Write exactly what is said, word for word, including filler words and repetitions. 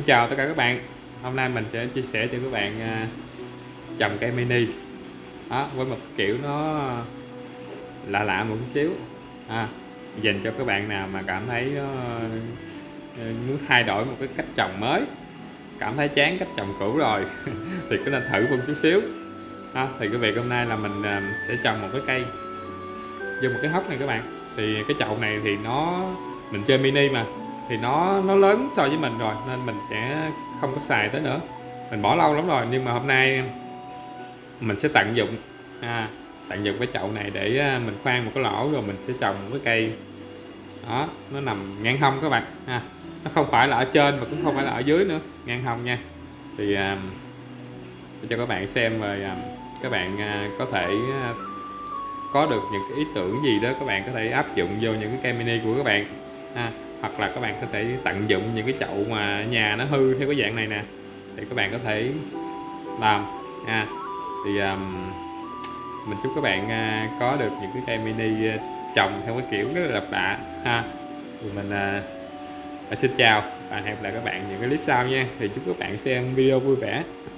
chào tất cả các bạn. Hôm nay mình sẽ chia sẻ cho các bạn uh, trồng cây mini đó, với một kiểu nó lạ lạ một chút xíu à, dành cho các bạn nào mà cảm thấy nó uh, muốn thay đổi một cái cách trồng mới, cảm thấy chán cách trồng cũ rồi thì cứ nên thử một chút xíu à, thì cái việc hôm nay là mình uh, sẽ trồng một cái cây vô một cái hốc này các bạn. Thì cái chậu này thì nó mình chơi mini mà thì nó nó lớn so với mình rồi nên mình sẽ không có xài tới nữa, mình bỏ lâu lắm rồi. Nhưng mà hôm nay mình sẽ tận dụng à, tận dụng cái chậu này để mình khoan một cái lỗ rồi mình sẽ trồng một cái cây đó, nó nằm ngang hông các bạn ha. Nó không phải là ở trên mà cũng không phải là ở dưới nữa, ngang hông nha. Thì à, để cho các bạn xem rồi à, các bạn à, có thể à, có được những cái ý tưởng gì đó các bạn có thể áp dụng vô những cái cây mini của các bạn ha. Hoặc là các bạn có thể tận dụng những cái chậu mà nhà nó hư theo cái dạng này nè thì các bạn có thể làm ha. Thì um, mình chúc các bạn uh, có được những cái cây mini uh, trồng theo cái kiểu rất là độc lạ ha. Thì mình uh, xin chào và hẹn gặp lại các bạn những cái clip sau nha. Thì chúc các bạn xem video vui vẻ.